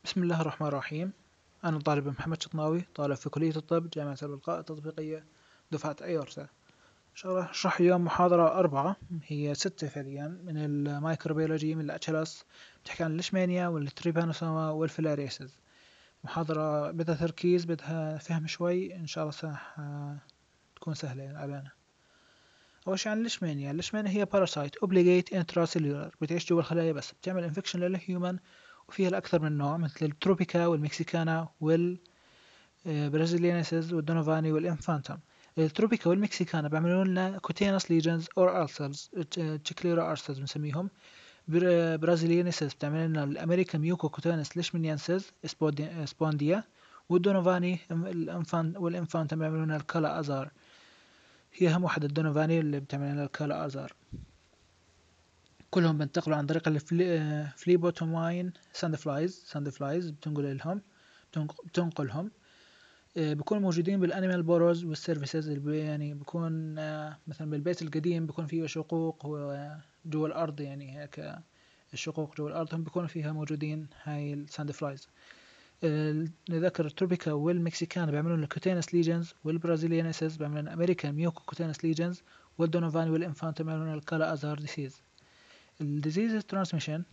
بسم الله الرحمن الرحيم. أنا الطالب محمد شطناوي، طالب في كلية الطب جامعة البلقاء التطبيقية دفعة أيورسا. أشرح اليوم محاضرة 4، هي 6 فعليا، من الميكروبيولوجي من الأشلس. بتحكي عن الليشمانيا والتريبانوسوما والفيلاريسز. محاضرة بدها تركيز، بدها فهم شوي، إن شاء الله تكون سهلة يعني علينا. أول شي عن الليشمانيا هي باراسايت أوبليجيت انتراسيلولار، بتعيش جوا الخلايا بس بتعمل انفكشن للهيومن، وفيها الأكثر من نوع مثل التروبيكا والمكسيكانا والبرازيليانيسز والدونوفاني والإنفانتوم. التروبيكا والمكسيكانا بيعملوا لنا كوتينوس ليجنز أور ألسرز، تشيكليرا ألسرز بنسميهم. برازيليانيسز بتعمل لنا الأمريكان ميوكو كوتينوس ليشمنيانسز سبونديا. والدونوفاني والإنفانتوم بيعملوا لنا الكالا أزار. هي أهم واحدة الدونوفاني اللي بتعمل لنا الكالا أزار. كلهم بينتقلوا عن طريق الفليبوتوماين ساند فلايز بتنقلهم. بيكونوا موجودين بالانيمال بوروز والسيرفيسز اللي يعني بيكون مثلا بالبيت القديم بيكون فيه شقوق جوا الارض، يعني هيك الشقوق جوا الارض هم بيكونوا فيها موجودين هاي الساند فلايز. نذكر التروبيكا والمكسيكان بيعملون الكوتينس ليجنز، والبرازيليانيسز بيعملون امريكان ميوكو كوتينس ليجنز، والدونوفاني والانفانتو بيعملون الكالا ازار ديسيز. الديزيز ترانسميشن،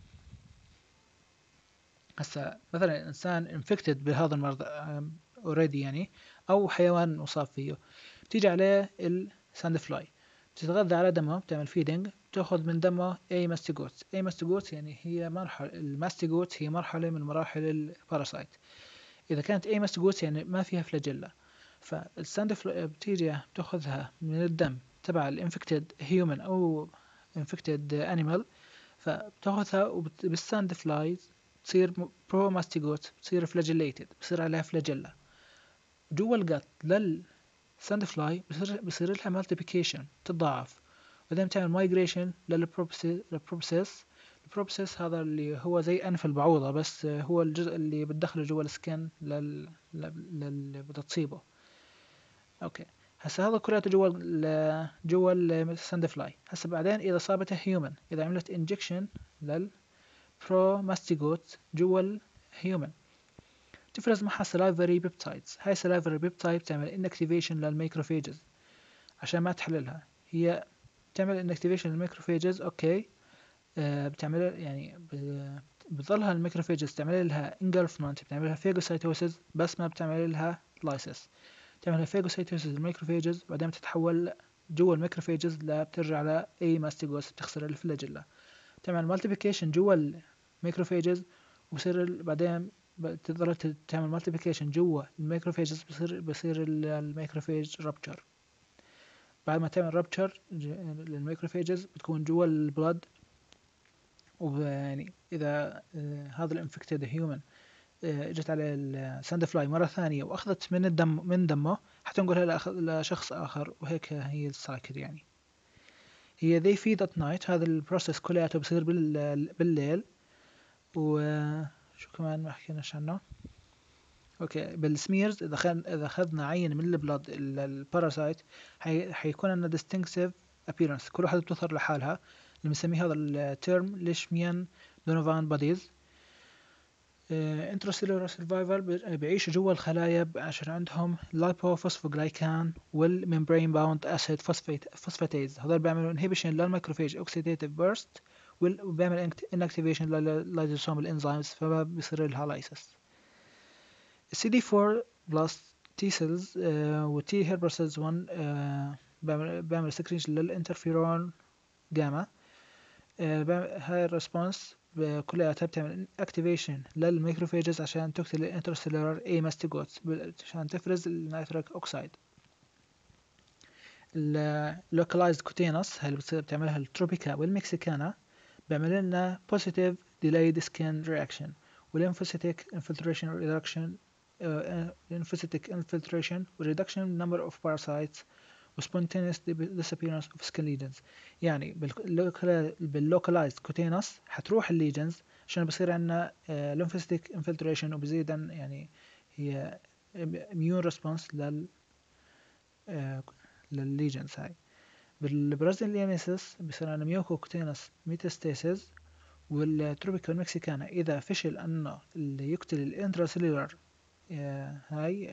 هسا مثلا انسان انفكتد بهذا المرض اوريدي يعني، او حيوان مصاب فيه، بتيجي عليه الساند فلاي، بتتغذى على دمه، بتعمل فيدنج، بتاخذ من دمه اي ماستيجوت يعني هي مرحله الماستيجوت، هي مرحله من مراحل الباراسايت. اذا كانت اي ماستيجوت يعني ما فيها فلاجيلا، فالساند فلاي بتيجي بتاخذها من الدم تبع الانفكتد هيومن او انفكتد انيمال، فبتاخذها بالساند فلايز بتصير برو ماستيجوت، بتصير فلاجيليتد، بصير عليها فلاجيلا جوا الجت للساند فلاي، بصير لها مالتيبيكيشن، تتضاعف، بعدين بتعمل مايجريشن للبروبسيس. البروبسيس هذا اللي هو زي انف البعوضة، بس هو الجزء اللي بتدخله جوا السكن اللي بدها تصيبه. اوكي، هسا هذا كلياته جوا الساند فلاي. هسا بعدين اذا صابته هيومن، اذا عملت انجكشن للبروماستيجوت جوا الهيومن، تفرز معها salivary peptides. هاي salivary peptide بتعمل inactivation للميكروفيجز عشان ما تحللها. هي بتعمل inactivation للميكروفيجز، اوكي. بتعمل يعني بتظلها الميكروفيجز تعمل لها engulfment، بتعمل لها phagocytosis، بس ما بتعمل لها lysis. تعمل لها phagocytosis الميكروفيجز، بعدين بتتحول جوا الميكروفيجز بترجع ل اي ماستيجوس، بتخسر الفلاجيلا. تعمل multiplication جوا الميكروفيجز، وبصير بعدين بتقدر تعمل مالتيبيكيشن جوا الميكروفيجز، بصير الميكروفيج رابتشر. بعد ما تعمل رابتشر للميكروفيجز بتكون جوا البلد، ويعني اذا هذا الانفكتد هيومن اجت على الساند فلاي مره ثانيه واخذت من دمه، حتنقلها لشخص اخر، وهيك هي السايكل يعني. هي they feed at night، هذا البروسيس كلياته بصير بالليل. وشو كمان ما حكيناش عنه؟ اوكي، بالسميرز اذا اخذنا عينه من البلد الباراسايت، حيكون عندنا distinctive appearance، كل واحدة بتظهر لحالها، اللي بنسميه هذا الترم ليشميان دونوفان بوديز. intracellular survival بيعيشوا جوا الخلايا عشان عندهم لايبوفوسفوجلايكان والممبرين باوند اسيد فوسفاتيز، هذول بيعملوا inhibition للماكروفيج اوكسيديتيف بيرست، وبيعمل inactivation لللايزوسوم الانزيمز، فما بيصير لها لايسس. السي دي 4 بلس تي سيلز وتي هيلبر سيلز 1 بيعمل سكريشن للانترفيرون جاما. هاي الريسبونس كلياتها بتعمل اكتيفيشن للميكروفيجز عشان تقتل الانترستيلر اي ماستيجوتس، عشان تفرز النيتريك اوكسيد. اللوكلايزد كوتينوس هاي اللي بتعملها التروبيكا والمكسيكانا، بيعمل لنا positive delayed skin reaction والlymphocytic infiltration reduction lymphocytic infiltration reduction number of parasites و spontaneous disappearance of skin lesions. يعني باللوكلايزد كوتينوس حتروح الليجنز عشان بصير عندنا lymphocytic infiltration، وبزيد يعني هي immune response للليجنز هاي. بالبرازيليانيسيس بصير عندنا ميوكوكوتينوس ميتاستاسيس، والتروبيكال مكسيكانا إذا فشل أنه اللي يقتل الانتراسيلولار هاي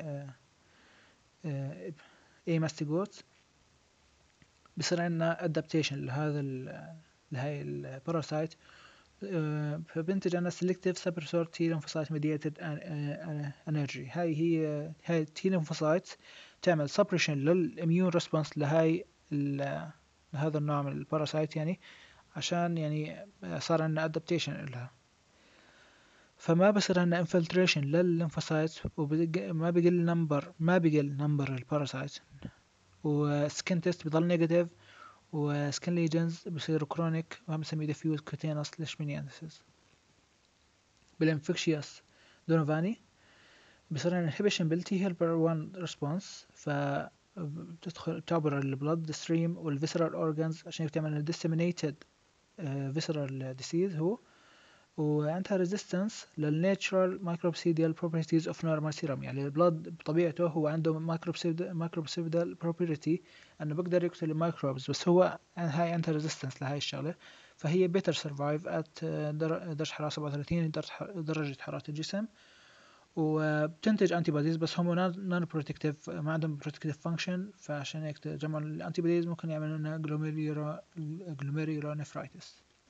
اي ماستيجوت، بصير عندنا ادابتيشن لهاي الباراسايت، فبنتج عنا selective suppressor T lymphocyte mediated energy. هاي T lymphocytes تعمل suppression للإميون ريسبونس لهذا النوع من الباراسايت، يعني عشان يعني صار عنا adaptation لها، فما بصير عنا infiltration للليمفوسايت، وما بقل نمبر الباراسايت، وسكين تيست بيضل نيجاتيف، وسكين ليجنز بصيروا كرونيك، وهم بنسميه diffuse cutaneous leishmaniasis. بالانفكشيوس دونوفاني بصير عندنا inhibition بالتي هيلبر 1 response، بتعبر البلد ستريم والفيسرال اورجانز عشان بتعمل disseminated visceral disease هو، وعندها resistance للناتشرال microbicidal properties of normal serum. يعني البلد بطبيعته هو عنده microbicidal property انه بيقدر يقتل الميكروبز، بس هو هاي عندها resistance لهاي الشغلة، فهي better survive at درجة حرارة 37 درجة حرارة الجسم، وبتنتج antibodies بس هم non protective، ما عندهم protective function، فعشان هيك تجمع الانتيبوديز ممكن يعمل لنا glomerulonephritis.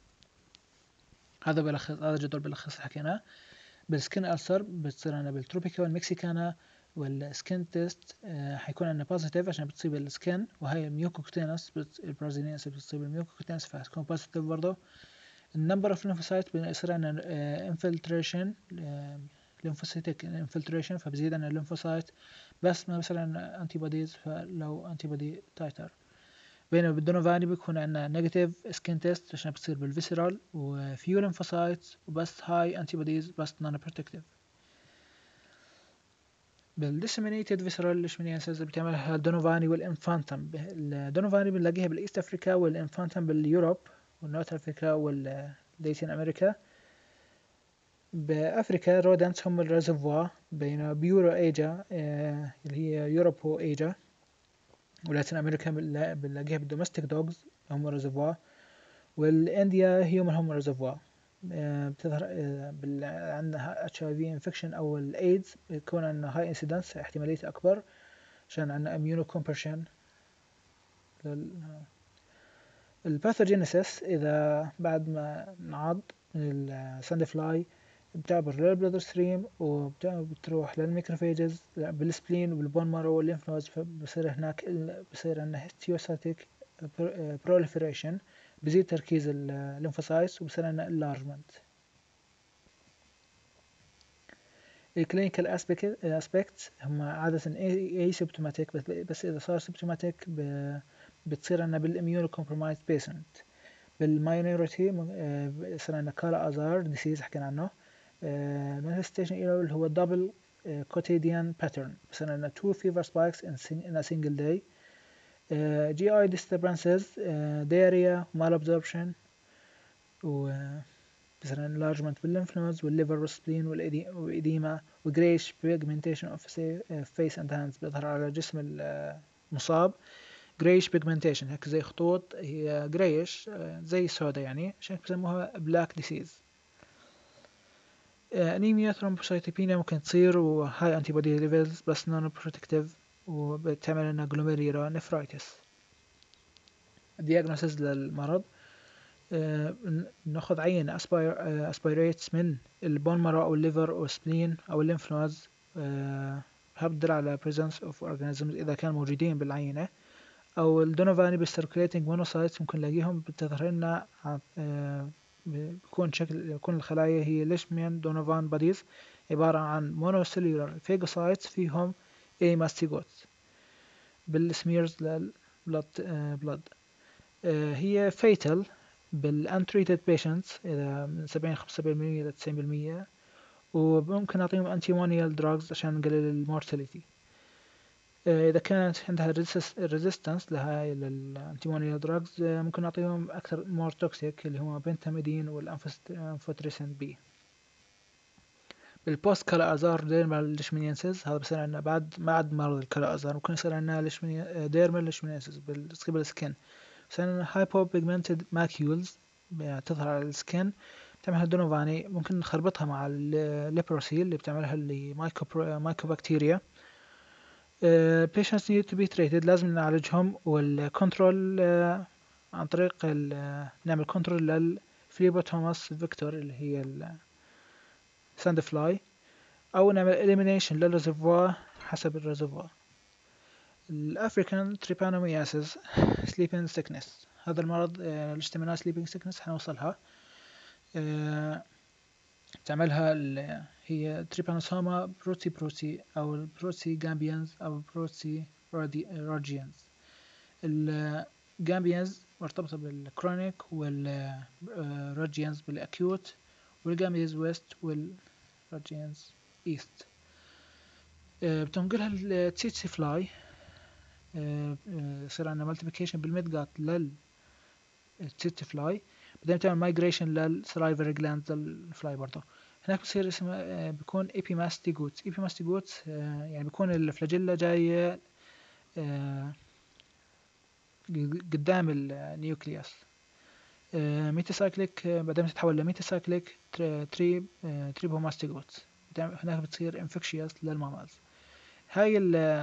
هذا جدول بلخص اللي حكيناه. بالسكين ألسر بتصير عنا بالتروبيكال مكسيكانا، والسكين تيست حيكون عنا بوزيتيف عشان بتصيب السكين، وهي ميوكوكوتينس البرازيلينس بتصيب الميوكوكوتينس فهتكون بوزيتيف برضه. النمبر اوف ليمفوسايت بيصير عنا انفلتريشن ليمفوسيتك انفلتريشن، فبزيد عنا الليمفوسايت، بس ما بصير عنا انتي بوديز، فلو انتي بودي تايتر. بينما بالدونوفاني بيكون عندنا نيجاتيف سكين تيست عشان بتصير بالفيسرال، وفيو ليمفوسايتس وبس هاي انتي بوديز بس نون بروتكتيف. بالديسيمينيتد فيسرال ليشمانياسيس بتعملها الدونوفاني والانفانتم. الدونوفاني بنلاقيها بالايست افريكا، والانفانتم باليوروب والنورث افريكا واللاتين امريكا. بافريكا رودنتس هم الريزرفوار، بين بيورو ايجا اللي هي يوروبو ايجا، ولاتين امريكا بنلاقيها بالدومستيك دوغز هم الريزرفوار، والانديا هم الريزرفوار. بتظهر عندنا HIV infection او الايدز بيكون عندنا هاي انسيدنس، احتمالية اكبر عشان عندنا immunocompression. الباثوجينيسيس اذا بعد ما نعض من الساند فلاي بتعبر للبلاد ستريم وبتروح للميكروفيجز بالسبلين والبون مارو والليمف نودز، فبصير هناك بصير عندنا هيستيوسايتيك بروليفريشن، بزيد تركيز الليمفوسايتس وبصير عندنا انلارجمنت. الكلينيكال اسبيكتس هم عادة اسيمبتوماتيك، بس اذا صار سيمبتوماتيك بتصير عندنا بالاميونو كومبرومايزد بيشنت. بالماينورتي صار عندنا كالا ازار ديسيز حكينا عنه. المانيفستيشن اللي هو دبل quotidian pattern، بصير عندنا 2 fever spikes in a single day. GI disturbances, diarrhea, malabsorption، بصير عندنا enlargement بالlymph nodes والliver والspleen والإديمة، وgrayish pigmentation of face and hands بيظهر على جسم المصاب. grayish pigmentation هيك زي خطوط، هي grayish زي سودا يعني، عشان بسموها black disease. انيميا ثرومبوسايتوبينيا ممكن تصير، وهاي انتي بودي ليفلز بس نون بروتكتيف، وبتعمل لنا glomerulonephritis. الدياغنوسيس للمرض ناخذ عينة اسبيريتس من البون مارو او الليفر او السبلين او الليمف نودز، بتدل على presence of organisms اذا كانوا موجودين بالعينة. او الدونوفاني بالسيركوليتنج مونوسايتس ممكن نلاقيهم بتظهر لنا، بيكون الخلايا هي ليشمان دونوفان بوديز، عبارة عن مونوسيلولار فيجوسايتس فيهم اي ماستيجوتس. بالسميرز للبلد هي fatal بالuntreated patients إذا من 75% إلى 90%، وممكن نعطيهم antimonial drugs عشان نقلل المورتاليتي. إذا كانت عندها resistance لهاي الانتيمونيال drugs ممكن نعطيهم أكثر more toxic اللي هو بنتاميدين والأنفوتريسين بي. بالبوست كالا أزار ديرمال ليشمانياسيس، هذا بصير عندنا بعد مرض الكالا أزار، ممكن يصير عندنا ديرمال ليشمانياسيس بالسكين، بصير عندنا hypopigmented macules تظهر على السكين، تعمل هالدونوفاني ممكن نخربطها مع الليبروسي اللي بتعملها اللي مايكوبكتيريا. patients need to be treated، لازم نعالجهم، والكنترول عن طريق نعمل كنترول للفليبوتوماس فيكتور اللي هي الساند فلاي، أو نعمل elimination للريزرفوار حسب الريزرفوار. الأفريكان تريبانومياسيس sleeping sickness، هذا المرض اللي اشتملناه sleeping sickness حنوصلها. تعملها هي تريبانوسوما بروتي أو البروتي جامبيانز أو بروتي راجيانز. الجامبيانز مرتبطة بالكرونيك، والراجيانز بالأكيوت، والجامبيانز ويست والراجيانز إيست. بتنقلها التسيتسي فلاي، يصير عندنا مالتيبيكيشن بالميدجات للتسيتسي فلاي، بعدين تعمل مايجريشن للسلايفري جلاند للفلاي برضه. هناك بصير اسمه بيكون ايبيماستيجوتس. ايبيماستيجوتس يعني بيكون الفلاجيلا جاية قدام النيوكليوس. ميتاسايكليك بعدين بتتحول لميتاسايكليك تريبوماستيجوتس. هناك بتصير انفكشيوس للمامالز. هاي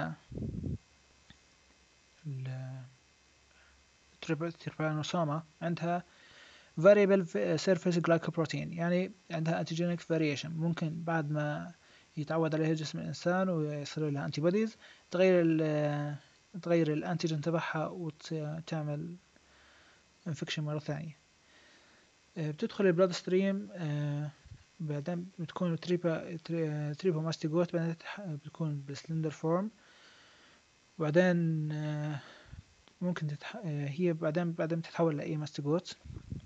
التريبانوسوما عندها variable surface glycoprotein، يعني عندها antigenic variation. ممكن بعد ما يتعود عليها جسم الإنسان ويصير لها antibodies تغير الانتيجين تبعها وتعمل infection مرة ثانية. بتدخل البلاد ستريم، بعدين بتكون تريبوماستيجوت، بعدين بتكون بسلندر فورم، وبعدين ممكن هي بعدين بتتحول لأي ماستيجوت.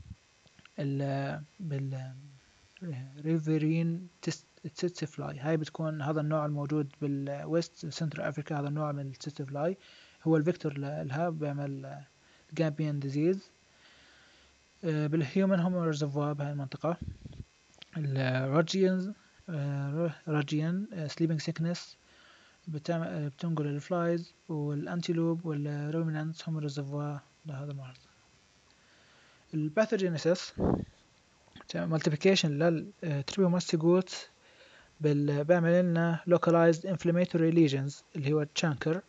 بالريفرين تسيتسي فلاي، هاي بتكون هذا النوع الموجود بالويست سنترال أفريقيا. هذا النوع من التسيتسي فلاي هو الفيكتور لها، بيعمل جامبيان ديزيز. بالهيومن هم ريزرفوار بهاي المنطقة. الراجيان سليبنج سيكنس بتنقل الفلايز، والانتيلوب والرومينانتس هم ريزرفوار لهذا المرض. الباثوجينيسيس مالتيبيكيشن للتريبوماستيجوت بيعمل لنا localized inflammatory lesions اللي هو التشانكر.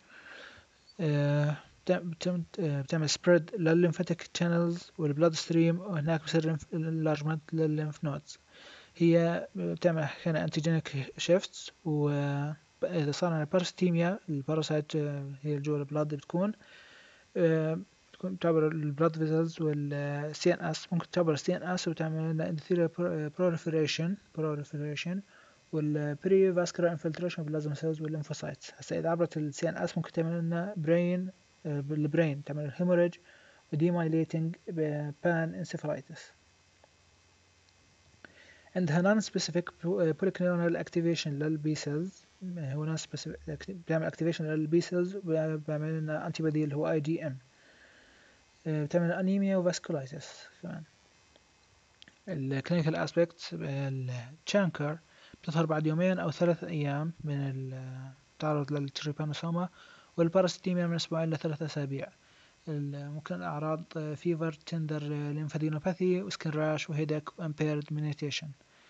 بتعمل spread للليمفاتيك channels والبلاد ستريم، وهناك بصير enlargement للليمف نودز. هي بتعمل أحيانا antigenic shifts، وإذا صار عندنا بارستيميا، الباراسايت هي الجو البلاد بتكون تعبر البلاد فيزلز والسي ان اس، ممكن تعبر السي ان اس وتعمل لنا endothelial proliferation والبري فاسكولار انفلتريشن بالبلازما سيلز والليمفوسايتس. هسه اذا عبرت السي ان اس ممكن تعمل لنا برين بالبرين، تعمل هيموريج وديمايليتنج بان انسيفالايتس. عندها نون سبيسيفيك بوليكلونال اكتيفيشن للبي سيلز، هو نون سبيسيفيك بيعمل اكتيفيشن للبي سيلز وبيعمل لنا انتي بودي اللي هو اي جي ام. بتعمل انيميا وفاسكولايتس كمان. الكلينيكال اسبيكت، التشانكر بتظهر بعد 2 أو 3 أيام من التعرض للتريبانوسوما، والباراسيتيميا من 2 ل3 أسابيع. ممكن الأعراض فيفر، تندر ليمفادينوباثي، وسكن راش، وهيدك، وامبيرد مينيتيشن.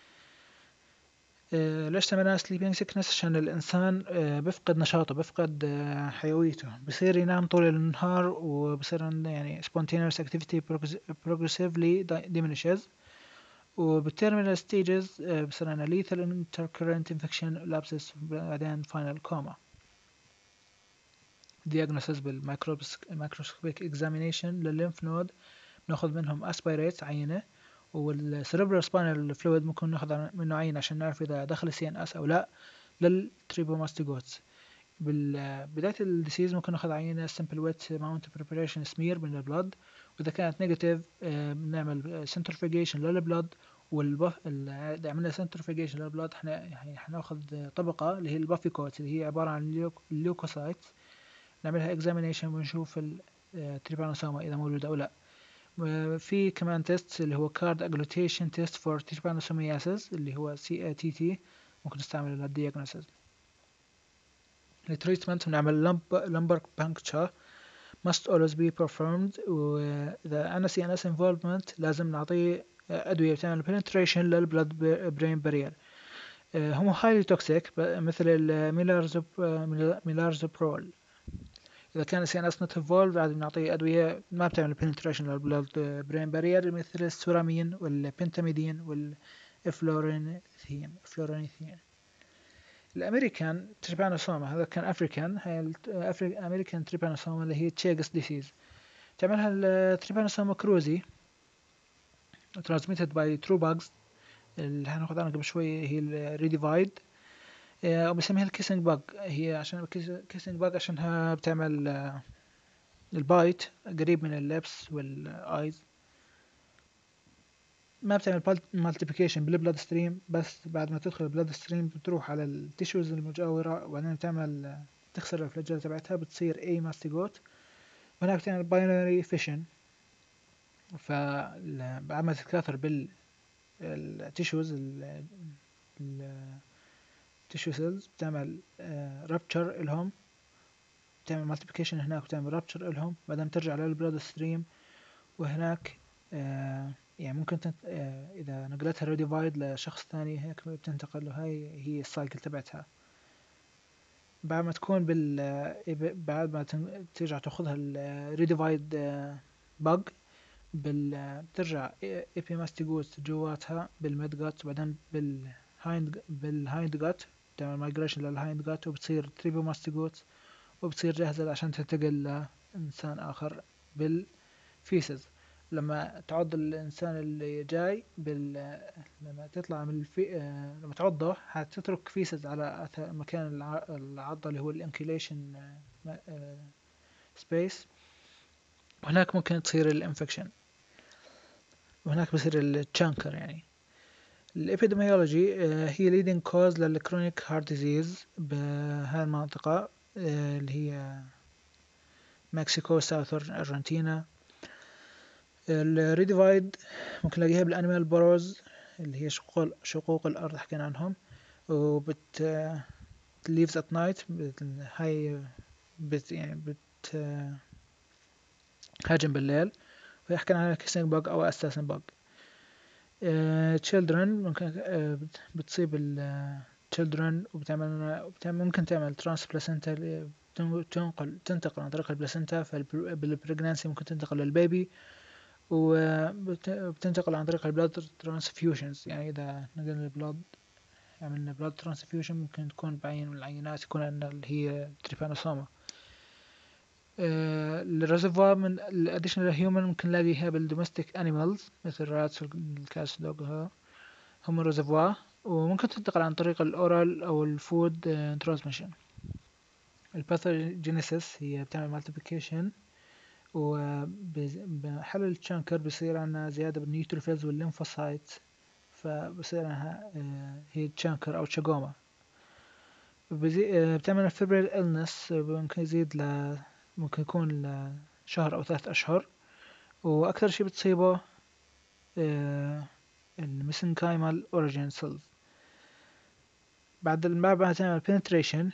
ليش سميناها سليبينج سيكنس؟ عشان الإنسان بفقد نشاطه، بفقد حيويته، بصير ينام طول النهار، وبصير يعني spontaneous activity progressively diminishes. وبالتيرمينال ستيجز بصير عندنا lethal intercurrent infection lapses، بعدين final coma. diagnosis بالميكروسكوبيك examination للليمف نود، ناخذ منهم aspirates عينة، والcerebral spinal fluid ممكن ناخذ منه عينة عشان نعرف إذا دخل CNS أو لا للتريبوماستيجوتس. بداية الديسيز ممكن ناخذ عينة simple wet mount preparation smear من البلد، وإذا كانت نيجاتيف بنعمل centrifugation للبلد، إذا عملنا centrifugation للبلد حناخذ طبقة اللي هي البافي كوت اللي هي عبارة عن الليوكوسايت، نعملها examination ونشوف التريبانوسوما إذا موجودة أو لا. في كمان تيست اللي هو card agglutation test for trypanosomiasis اللي هو CATT، ممكن نستعمله للdiagnosis. التريتمنت بنعمل lumbar puncture must always be performed، وإذا عندنا CNS involvement لازم نعطيه أدوية بتعمل penetration للبلد برين بارير. هم highly toxic مثل الميلارزوبرول. إذا كان CNS not involved عاد نعطيه أدوية ما بتعمل penetration للبلد برين بارير مثل السورامين والبنتاميدين والفلورينيثين. الأمريكان تريبانوسوما هذا كان أفريكان، هاي أمريكان تريبانوسوما اللي هي تشيغس ديسيز. تعملها التريبانوسوما كروزي transmitted by true bugs اللي هناخد عنها قبل شوي، هي الريديفايد. وبسميها الكيسنج باج، هي عشان كيسنج باج عشانها بتعمل البايت قريب من اللبس والايز. ما بتعمل مالتيبيكيشن بالبلاد ستريم، بس بعد ما تدخل البلاد ستريم بتروح على التيشوز المجاورة وبعدين بتعمل تخسر الفلاجيلا تبعتها بتصير اي ماستيجوت، وهناك بتعمل باينري فيشن. فبعد ما تتكاثر بالتيشوز التيشو سيلز بتعمل رابتشر إلهم، بتعمل مالتيبيكيشن هناك وتعمل رابتشر إلهم، بعدين ترجع للبلاد ستريم. وهناك يعني ممكن إذا نقلتها ريديفايد لشخص ثاني هيك بتنتقل له. هاي هي السايكل تبعتها. بعد ما تكون بعد ما ترجع تاخذها الريديفايد بق بترجع ايبيماستيجوت جواتها بالميد جات، بعدين بالهايند جات تعمل مايجريشن للهايند جات وبتصير تريبوماستيجوت وبتصير جاهزة عشان تنتقل لإنسان آخر بالفيسز. لما تعض الإنسان اللي جاي لما تطلع من لما تعضه هتترك فيسز على مكان العضة اللي هو الانكيليشن سبيس، وهناك ممكن تصير الانفكشن وهناك بصير التشانكر. يعني الابيديميولوجي هي leading cause للكرونيك هارت ديزيز بهاي المنطقة اللي هي مكسيكو، ساوث أرجنتينا. الريديفايد ممكن نلاقيها بالأنيمال بروز اللي هي شقوق الأرض حكينا عنهم، leaves at night هاي يعني هاجم بالليل، ويحكي عنها kissing bug أو assassin bug. children ممكن بتصيب children ممكن تعمل transplacental، تنتقل عن طريق البلاسنتا. فالبريجنانسي ممكن تنتقل للبيبي، وبتنتقل عن طريق البلاد ترانسفيوجنز. يعني إذا نقلنا البلاد عملنا بلاد ترانسفيوجن ممكن تكون بعين من العينات يكون عندنا اللي هي تريبانوسوما. الريزرفوار من الاديشنال هيومن ممكن نلاقيها بالدومستيك انيمالز مثل الراتس والكاس دوغ، هم الريزرفوار. وممكن تنتقل عن طريق الاورال او الفود ترانسميشن. الباثوجينيسيس هي بتعمل مالتيبيكيشن، وبحل التشانكر بصير عنا زيادة بالنيوتروفيلز والليمفوسايت، فبصير عنا هي تشانكر أو تشاغوما. بتعمل فيبريل إلنس، ممكن يزيد ممكن يكون لشهر أو 3 أشهر. وأكثر شي بتصيبه الميسنكايمال أوريجين سيلز. بعد ما تعمل penetration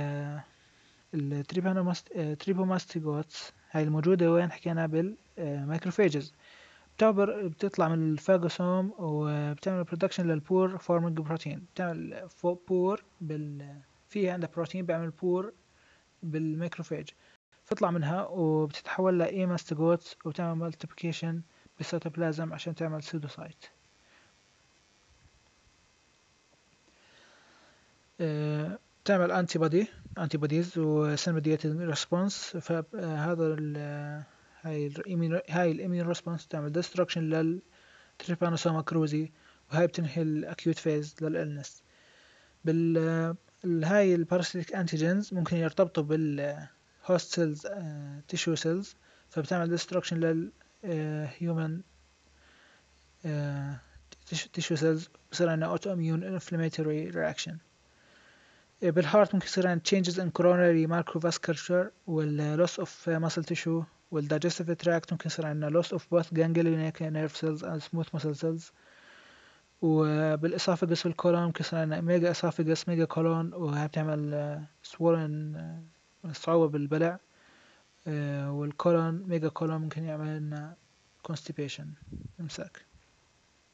التريبوماستيجوتس هاي الموجودة وين حكينا بالمايكروفيجز بتطلع من الفاجوسوم وبتعمل برودكشن للبور فورمينج بروتين. بتعمل بور في عندها بروتين بيعمل بور بالميكروفيج، تطلع منها وبتتحول لإيماستيجوتس وبتعمل مالتيبيكيشن بالسيتوبلازم عشان تعمل سودوسايت. تعمل antibodies و cell mediated response. فهذا هاي الامين ريسبونس تعمل destruction للتريبانوسوما كروزي، وهاي بتنهي الاكيوت فيز للإلنس. هاي الباراسيتيك انتيجينز ممكن يرتبطوا بالهوست سيلز تيشو سيلز، فبتعمل destruction للهيومن تيشو سيلز، بصير عندنا autoimmune inflammatory reaction. بالهارت ممكن يصير عندنا changes in coronary microvasculature loss of muscle tissue. digestive tract ممكن يصير عندنا loss of both ganglionic nerve cells and smooth muscle cells. وبالإسوفاجس والكولون ممكن يصير عندنا ميجا إسوفاجس ميجا كولون، وهي بتعمل swollen صعوبة بالبلع. والكولون ميجا كولون ممكن يعمل لنا constipation إمساك.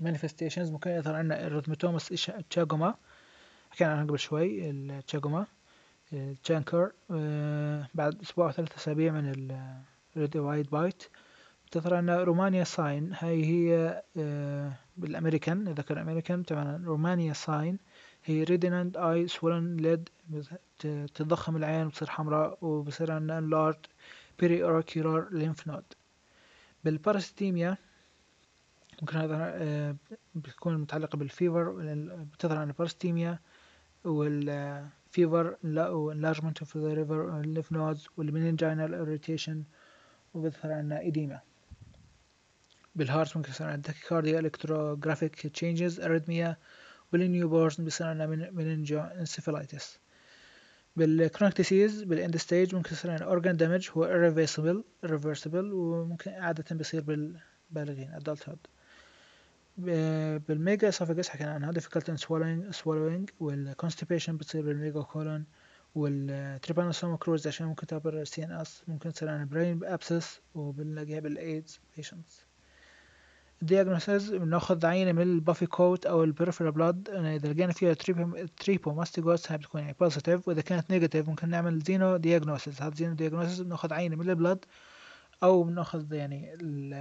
manifestations ممكن يظهر عندنا erythematous تشاجوما، حكينا عنها قبل شوي التشاجوما التشانكر. بعد أسبوع أو 3 أسابيع من الريد وايت بايت تظهر عندنا رومانيا ساين. هاي هي بالأمريكان، إذا كان أمريكان طبعا رومانيا ساين هي redinant eye swollen lid، تتضخم العين وتصير حمراء وبصير عندنا enlarged periocular lymph node. بالباراسيتيميا ممكن هذا بتكون متعلقة بالفيفر، بتظهر عندنا باراسيتيميا والفيفر enlargement of the liver lymph nodes والmeningeal irritation، وبيظهر عندنا إديمة. بالهارت ممكن يصير عندنا tachycardia electrographic changes arrhythmia، بالنيوبورن بيصير عندنا meningoencephalitis. بالchronic disease بالend stage ممكن يصير عندنا organ damage هو irreversible وممكن عادة بيصير بالبالغين adulthood. بالميجا اسوفاجس حكينا عنها difficult in swallowing والconstipation بتصير بالميجا كولون، والتريبانوسوما كروز عشان ممكن تعبر CNS، ممكن تصير عندنا brain abscess وبنلاقيها بالإيدز patients. الدياجنوسيس بناخذ عينة من البافي كوت أو البريفرال بلاد، إذا لقينا فيها تريبو ماستيجوس هاي بتكون يعني بوزيتيف، وإذا كانت نيجاتيف ممكن نعمل زينو دياجنوسيس. هذا زينو دياجنوسيس بناخذ عينة من البلاد أو بناخذ يعني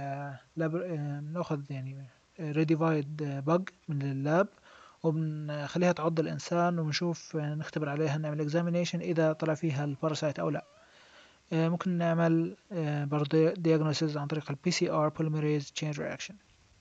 بناخذ يعني ريديفايد بق من اللاب وبنخليها تعض الإنسان وبنشوف نختبر عليها، نعمل examination إذا طلع فيها الباراسايت أو لا. ممكن نعمل برضه diagnosis عن طريق ال PCR polymerase chain reaction.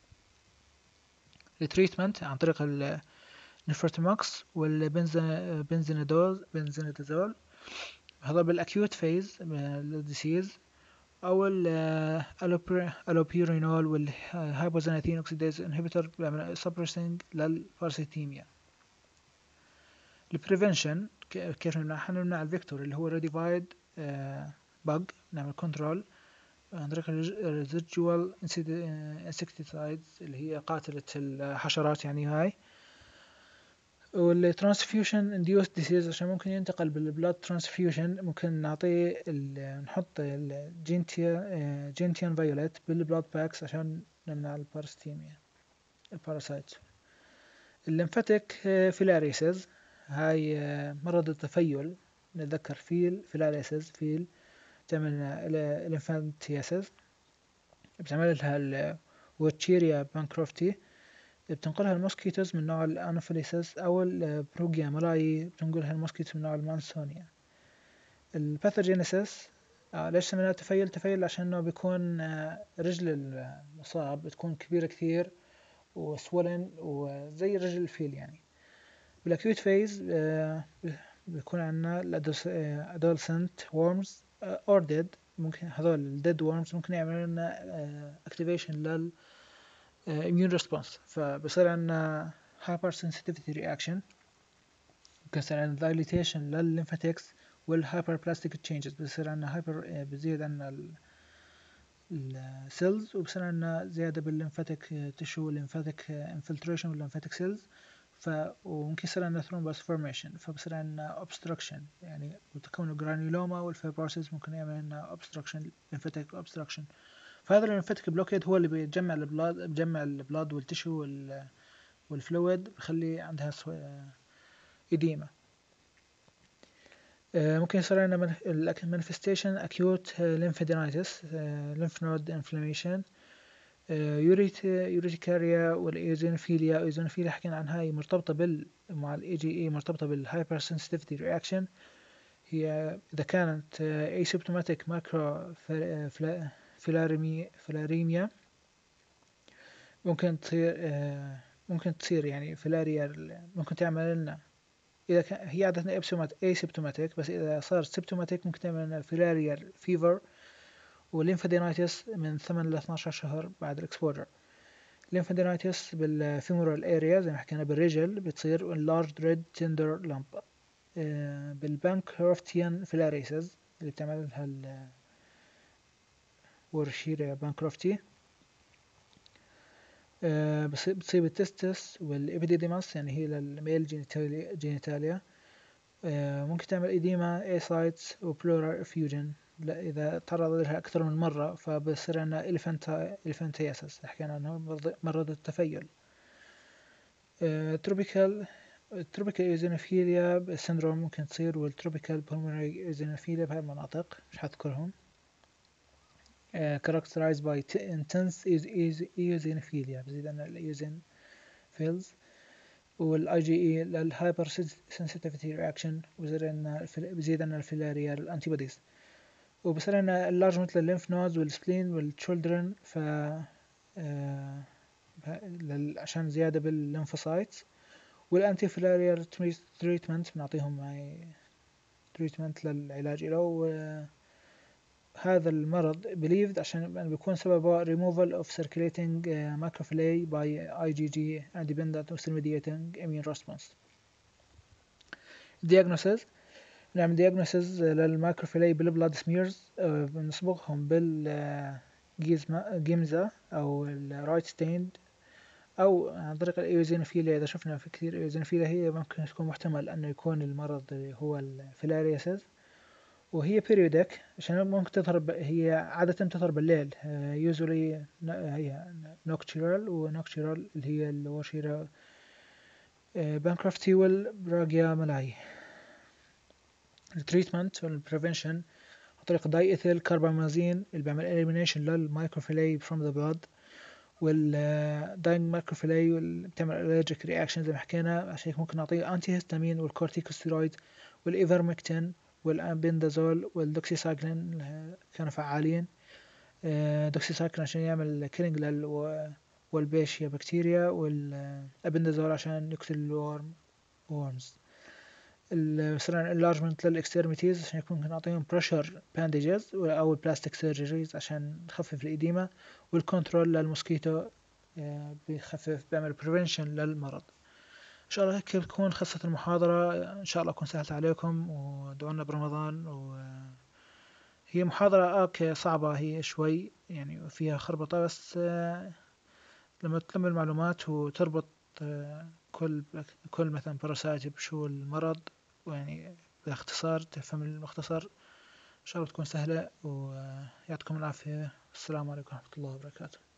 التريتمنت عن طريق النفرتموكس والبنزينيدازول، هذا بالأكيوت فيز للديسيز، أو الألوبيرينول والهايبوزاناثين أوكسيداز انهبيتور بيعمل سبريسنج للباراسيتيميا. البريفنشن كيف نمنع الفيكتور اللي هو ريديفايد بق، نعمل كنترول عن طريق الريزيدوال انسكتيسايدز اللي هي قاتلة الحشرات يعني هاي. والترانسفيوشن انديوس ديسيز عشان ممكن ينتقل بالبلاد ترانسفيوشن، ممكن نعطيه نحط الجينتيان فايوليت بالبلاد باكس عشان نمنع البارستيميا الباراسايت. الليمفاتيك فيلاريسز هاي مرض التفيل، نتذكر فيلاريسز تعمل الانفانتياسز، بتعمل لها الوتشيريا بانكروفتي، بتنقلها الموسكيتوز من نوع الانوفيليسيس او البروجيا ملاي، بتنقلها الموسكيتوز من نوع المانسونيا. الباثوجينيسيس ليش سميناه تفيل عشان بيكون رجل المصاب بتكون كبيرة كثير وسولن وزي رجل الفيل يعني. بالاكيوت فيز بيكون عندنا الادولسنت وورمز اور ديد، ممكن هذول الديد وورمز ممكن يعملوا لنا اكتيفيشن لل immune response، فبصير عندنا hyper sensitivity reaction، بصير عندنا dilatation للليمفاتكس والhyperplastic changes، بصير عندنا hyper بزيد عندنا السيلز، وبصير عندنا زيادة بالليمفاتيك تشو والليمفاتيك infiltration والليمفاتيك سيلز، وممكن يصير عندنا thrombus formation، فبصير عندنا obstruction يعني وتكون الجرانيولوما والفيبروسيس ممكن يعمل لنا obstruction lymphatic obstruction. فهذا الليمفاتيك بلوكيد هو اللي بيجمع البلاد والتشو والفلويد، بخلي عندها إديمة. ممكن يصير عندنا manifestation acute lymphadenitis lymph node inflammation urticaria والإيزونوفيليا حكينا عنها، هي مرتبطة مع الAGE مرتبطة بالهايبر sensitivity reaction. هي إذا كانت asymptomatic macro فيلاريميا ممكن تصير يعني فيلاريا، ممكن تعمل لنا إذا كان هي عادة asymptomatic، بس إذا صار symptomatic ممكن تعمل لنا فيلاريا فيفر والليمفادينايتس من 8 ل 12 شهر بعد الإكسبوجر. الليمفادينايتس بالفيمورال اريا زي ما حكينا بالرجل بتصير enlarged red tender lump. بالبانكروفتيان فيلاريسز اللي بتعملها وورشيريا بانكروفتي بتصيب التستس والإبيديديماس يعني هي للميل جينيتاليا. ممكن تعمل إديما ايسايتس وبلورال افيوجن إذا تعرض لها أكثر من مرة، فبصير عندنا إليفانتياسس حكينا عنه مرض التفيل. تروبيكال ايزينوفيليا سندروم ممكن تصير، والتروبيكال بولمونري ايزينوفيليا بهاي المناطق مش حذكرهم. characterized by intense eosinophilia، بزيد عن الايوزينوفيلز. والاي جي اي للهايبر سنسيتيفيتي رياكشن، بزيد عن الفيلاريا الانتي بوديز. وبصير عندنا اللارجمنت للليمف نودز والسبلين والتشولدرن، عشان زيادة بالليمفوسايتس. والانتي فيلاريا تريتمنت بنعطيهم تريتمنت للعلاج له. هذا المرض believed عشان بيكون سببه removal of circulating macrophyllae by IgG independent cell mediating immune response. diagnosis، نعمل diagnosis للماكروفيلاي بالبلاد سميرز، بنصبغهم بالجيمزا أو الرايت ستيند، أو عن طريق الإيوزينوفيليا. إذا شفنا في كثير إيوزينوفيليا هي ممكن تكون محتمل أنه يكون المرض هو الفيلارياسيس. وهي بيريودك عشان ممكن تظهر هي عادة تظهر بالليل، usually هي nocturnal ونocturnal اللي هي الوشيرة بانكرافتي والبراغيا ملاي. التريتمنت والبريفنشن عن طريق داي إيثيل كاربامازين اللي بيعمل elimination للمايكروفيلاي from the blood، والداينج مايكروفيلاي اللي بتعمل allergic reaction زي ما حكينا. عشان ممكن نعطيه أنتي هيستامين والكورتيكوستيرويد والإيفرمكتين والأمبندازول والدوكسيسايكلين كانوا فعالين. دوكسيسايكلين عشان يعمل كيلينج والبيشيا بكتيريا، والأبندازول عشان يقتل الورمز. مثلا enlargement للإكسترميتيز عشان يكون نعطيهم pressure bandages أو البلاستيك سيرجريز عشان نخفف الإديمة. والكنترول للموسكيتو بيخفف، بيعمل prevention للمرض. إن شاء الله هيك تكون خلصت المحاضرة. إن شاء الله أكون سهلت عليكم، ودعونا برمضان. وهي محاضرة صعبة هي شوي يعني، فيها خربطة، بس لما تلم المعلومات وتربط كل مثلا باراسايت بشو المرض، ويعني باختصار تفهم المختصر، إن شاء الله تكون سهلة. ويعطيكم العافية. السلام عليكم ورحمة الله وبركاته.